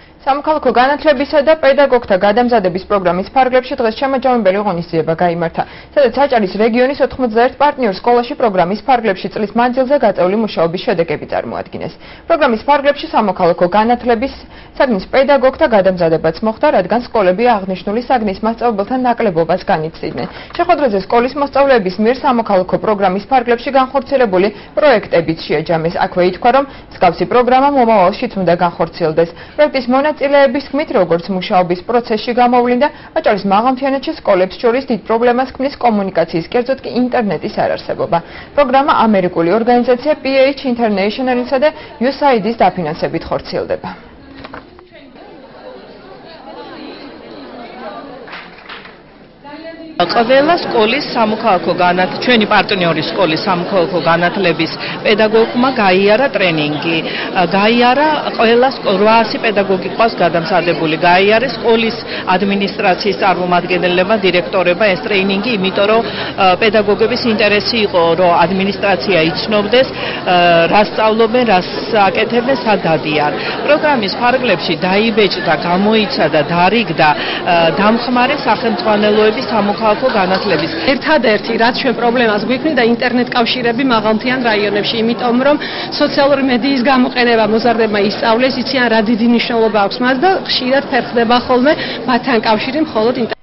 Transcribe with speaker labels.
Speaker 1: სამოქალაქო განათლებისა და პედაგოგთა გადამზადების პროგრამის ფარგლებში დღეს შემაჯამებელი ღონისძიება გაიმართა, სადაც აჭარის რეგიონის 91 პარტნიორ სკოლაში პროგრამის ფარგლებში წლის მანძილზე გაწეული მუშაობის შედეგები წარმოადგინეს. პროგრამის ფარგლებში სამოქალაქო განათლების საგნის პედაგოგთა გადამზადებაც მოხდა, რადგან სკოლები აღნიშნული საგნის მასწავლებელთა ნაკლებობას განიცდიდნენ. შეხვედრაზე სკოლის მოსწავლეების მიერ სამოქალაქო პროგრამის ფარგლებში განხორციელებული პროექტებიც შეაჯამეს. აქვე ითქვა, რომ მსგავსი პროგრამა მომავალშიც უნდა განხორციელდეს. პროექტის მონაწილეების თქმით, როგორც მუშაობის პროცესში გამოვლინდა, აჭარის მაღალმთიანეთში სკოლებს შორის დიდ პრობლემას ქმნის კომუნიკაციის, კერძოდ კი ინტერნეტის არარსებობა. პროგრამა ამერიკული ორგანიზაცია PH International-ისა და USAID-ის დაფინანსებით ხორციელდება.
Speaker 2: ყველა სკოლის სამოქალაქო ჩვენი პარტნიორი სკოლის სამოქალაქო განათლების პედაგოგმა გაიარა ტრენინგი. გაიარა ყველა 800 პედაგოგი ყავს გადამზადებული. გაიარა სკოლის ადმინისტრაციის წარმომადგენლებმა, დირექტორებმა ეს ტრენინგი, იმიტომ რომ პედაგოგების ინტერესი იყო, რომ ადმინისტრაცია იცნობდეს, რა სწავლობენ, რა აკეთებენ, სად დადიან. პროგრამის ფარგლებში დაიბეჭდა, გამოიცადა, დარიგდა დამხმარე სახელმძღვანელოების სამოქალაქო განათლების.
Speaker 3: ერთადერთი რაც ჩვენ პრობლემას გვიქმნიდა ინტერნეტ კავშირები მაღალმთიან რაიონებში, იმიტომ რომ სოციალური მედიის გამოყენება მოზარდებმა ისწავლეს, იციან რა დიდი მნიშვნელობა აქვს მას და ხშირად ფერხდება ხოლმე მათთან კავშირი მხოლოდ